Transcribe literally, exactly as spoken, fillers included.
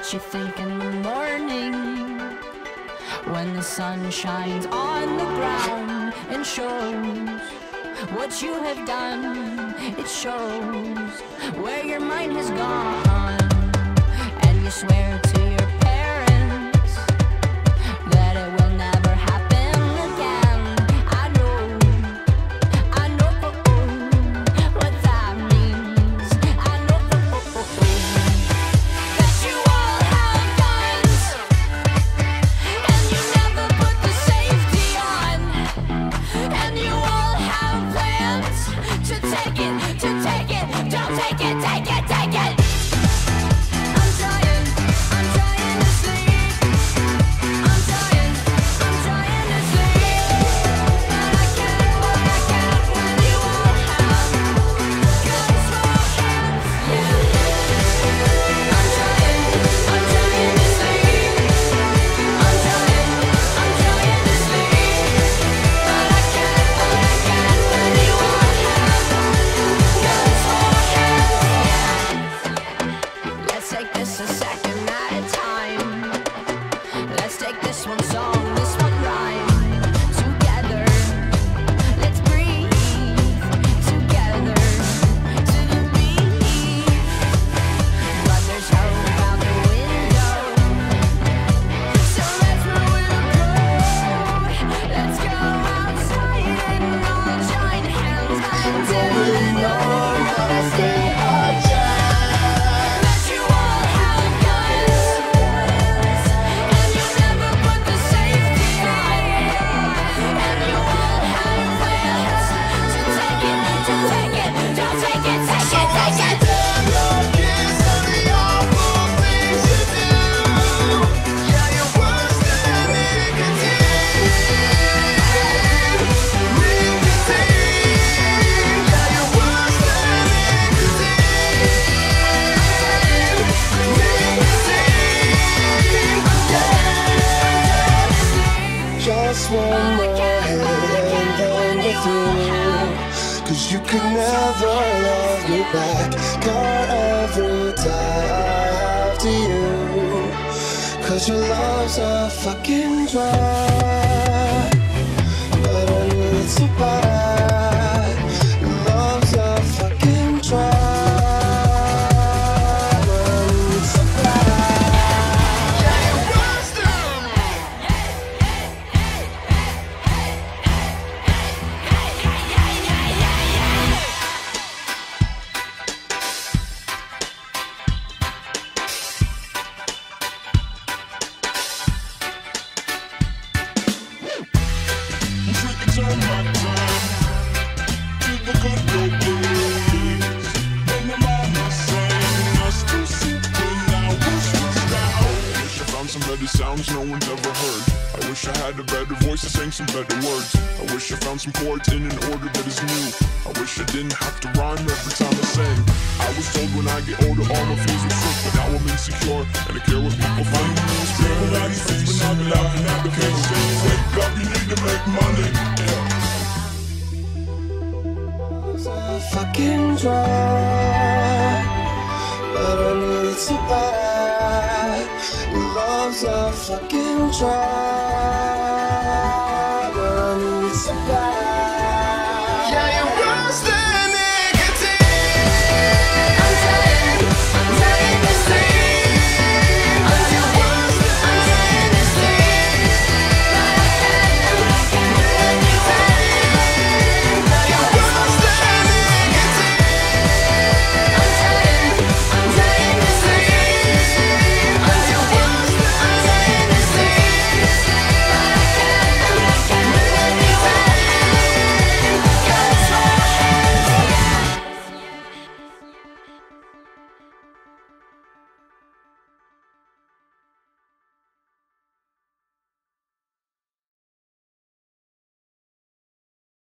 what you think in the morning, when the sun shines on the ground and shows what you have done. It shows where your mind has gone, and you swear to your parents that it will never happen again. I know, I know what that means. I know that you all have guns, and you never put the safety on, and you all have plans to take it, to take it, don't take it, take it, take it. I'm trying, I'm trying to sleep. I'm trying, I'm trying to sleep, but I can't, but I can't when you all have guns for hands. Yeah. I'm trying, I'm trying to sleep. I'm trying, I'm trying to sleep, but I can't, but I can't when you all have guns for hands. Let's take this a second at a time. Let's take this one song, this one rhyme together. Let's breathe together to the beat. But there's hope out the window, so let's move with a groove. Let's go outside and all join hands until the dawn. Let's stay that you all have guns, and you never put the safety on, and you all have plans to take it, to take it, don't take it, take it, take it. Just one more hit and then we're through, 'cause you could never love me back. Got every tie I have to you, 'cause your love's a fucking drug, but I need so bad. Your love's a fucking drug, but I need so Some better sounds no one's ever heard. I wish I had a better voice to sing some better words. I wish I found some chords in an order that is new. I wish I didn't have to rhyme every time I sang. I was told when I get older all my fears will shrink, but now I'm insecure and I care what people think. People got these things, but now they're laughing at the kids. Wake up, you need to make money. It's a fucking drug, but I need so bad. Your love's a fucking drug.